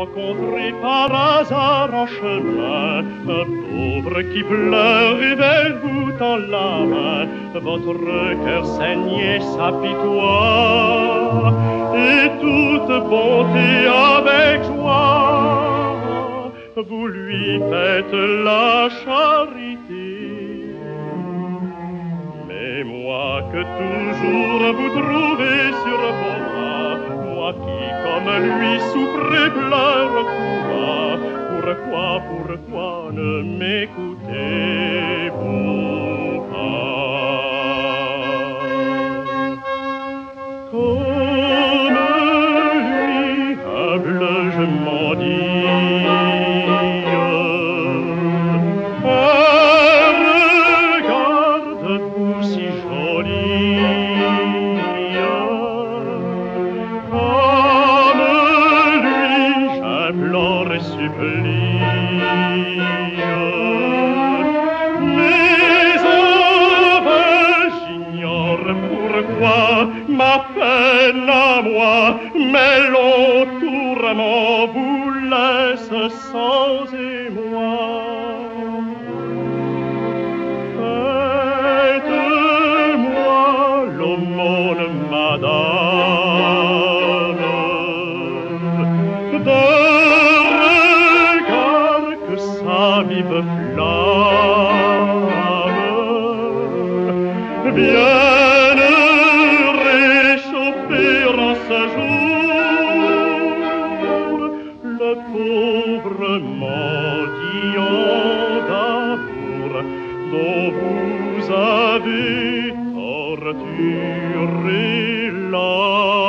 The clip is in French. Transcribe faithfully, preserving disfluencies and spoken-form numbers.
rencontré par hasard en chemin un pauvre qui pleure et vers vous tend la main. Votre cœur saignait, s'apitoie et toute bonté avec joie vous lui faites la charité. Mais moi que toujours vous trouvez sur vos bras, moi qui comme lui souffre et pleure tout bas, pourquoi, pourquoi ne m'écoutez-vous pas? Comme lui, humble, je m'en dis, regarde-vous si jolie. Comme lui, j'implore et supplie. Mais enfin, j'ignore pourquoi ma peine à moi, mais long tourment vous laisse sans émoi. Faites-moi l'aumône, madame, de regard que sa vive flamme vienne réchauffer en ce jour le pauvre mendiant d'amour dont vous avez torturé l'âme.